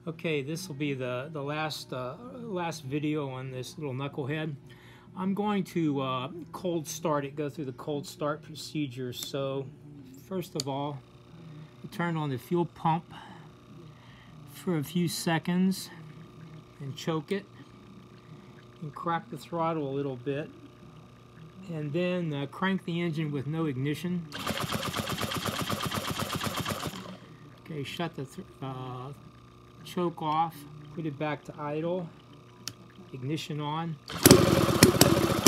Okay, this will be the last video on this little knucklehead. I'm going to cold start it, go through the cold start procedure. So first of all, turn on the fuel pump for a few seconds and choke it and crack the throttle a little bit, and then crank the engine with no ignition. Okay, shut the choke off, put it back to idle, ignition on.